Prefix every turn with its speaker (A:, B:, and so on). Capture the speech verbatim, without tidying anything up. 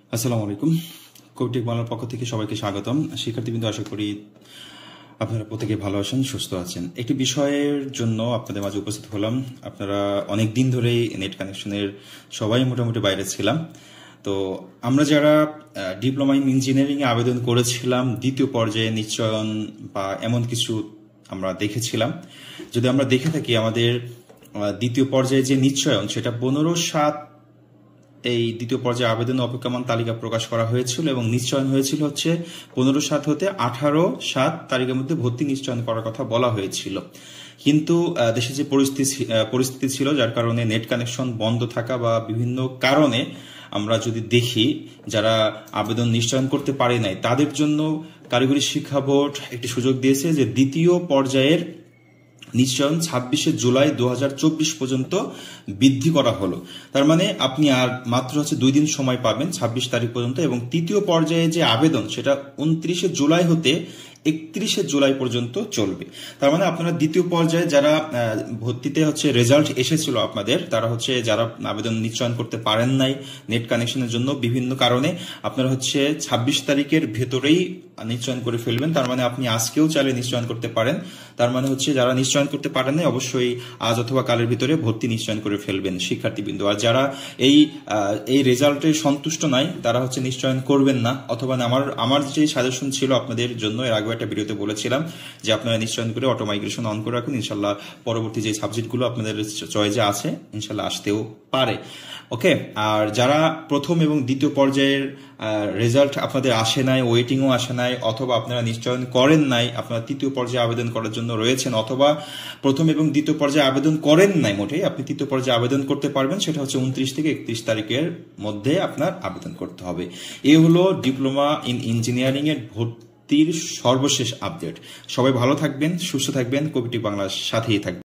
A: আসসালামু আলাইকুম। কবিটেক বাংলার পক্ষ থেকে সবাইকে স্বাগতম। শিক্ষার্থীবৃন্দ, আশা করি আপনারা প্রত্যেকে ভালো আছেন, সুস্থ আছেন। একটি বিষয়ের জন্য আপনাদের মাঝে উপস্থিত হলাম। আপনারা অনেক দিন ধরেই নেট কানেকশনের সবাই মোটামুটি বাইরে ছিলাম। তো আমরা যারা ডিপ্লোমা ইন ইঞ্জিনিয়ারিং এ আবেদন করেছিলাম দ্বিতীয় পর্যায়ে নিশ্চয়ন বা এমন কিছু আমরা দেখেছিলাম। যদি আমরা দেখে থাকি আমাদের দ্বিতীয় পর্যায়ে যে নিশ্চয়ন, সেটা পনেরো সাত এই দ্বিতীয় পর্যায়ে আবেদন অপেক্ষমান তালিকা প্রকাশ করা হয়েছিল এবং নিশ্চয়ন হয়েছিল হচ্ছে পনেরো সাত হতে আঠারো সাত তারিখের মধ্যে ভর্তি নিশ্চয়ন করার কথা বলা হয়েছিল। কিন্তু দেশে যে পরিস্থিতি পরিস্থিতি ছিল, যার কারণে নেট কানেকশন বন্ধ থাকা বা বিভিন্ন কারণে আমরা যদি দেখি যারা আবেদন নিশ্চয়ন করতে পারে নাই, তাদের জন্য কারিগরি শিক্ষা বোর্ড একটি সুযোগ দিয়েছে যে দ্বিতীয় পর্যায়ের নিশ্চয়ন ছাব্বিশে জুলাই দু হাজার চব্বিশ পর্যন্ত বৃদ্ধি করা হলো। তার মানে আপনি আর মাত্র হচ্ছে দুই দিন সময় পাবেন, ছাব্বিশ তারিখ পর্যন্ত। এবং তৃতীয় পর্যায়ে যে আবেদন, সেটা উনত্রিশে জুলাই হতে একত্রিশে জুলাই পর্যন্ত চলবে। তার মানে আপনারা দ্বিতীয় পর্যায়ে যারা ভর্তিতে হচ্ছে রেজাল্ট এসেছিল আপনাদের, তারা হচ্ছে যারা আবেদন নিশ্চয়ন করতে পারেন নাই নেট কানেকশনের জন্য বিভিন্ন কারণে, আপনারা হচ্ছে ছাব্বিশ তারিখের ভেতরেই নিশ্চয়ন করে ফেলবেন। তার মানে আপনি আজকেও চাইলে নিশ্চয়ন করতে পারেন। তার মানে হচ্ছে যারা নিশ্চয়ন করতে পারেন নাই, অবশ্যই আজ অথবা কালের ভিতরে ভর্তি নিশ্চয়ন করে ফেলবেন শিক্ষার্থীবৃন্দ। আর যারা এই এই রেজাল্টে সন্তুষ্ট নাই, তারা হচ্ছে নিশ্চয়ন করবেন না। অথবা আমার আমার যে সাজেশন ছিল আপনাদের জন্য, এর আগে একটা ভিডিওতে বলেছিলাম যে আপনারা নিশ্চয়ন করে অটো মাইগ্রেশন অন করে রাখুন। ইনশাল্লাহ পরবর্তী যে সাবজেক্টগুলো আপনাদের চয়েসে আছে, ইনশাল্লাহ আসতেও পারে। ওকে। আর যারা প্রথম এবং দ্বিতীয় পর্যায়ের রেজাল্ট আপনাদের আসে নাই, ওয়েটিংও আসে নাই, অথবা আপনারা নিশ্চয়ন করেন নাই, আপনারা তৃতীয় পর্যায়ে আবেদন করার জন্য রয়েছেন, অথবা প্রথম এবং দ্বিতীয় পর্যায়ে আবেদন করেন নাই মোটেই, আপনি তৃতীয় পর্যায়ে আবেদন করতে পারবেন। সেটা হচ্ছে উনত্রিশ থেকে একত্রিশ তারিখের মধ্যে আপনার আবেদন করতে হবে। এই হলো ডিপ্লোমা ইন ইঞ্জিনিয়ারিং এর ভর্তির সর্বশেষ আপডেট। সবাই ভালো থাকবেন, সুস্থ থাকবেন, কবিটেক বাংলার সাথেই থাকবেন।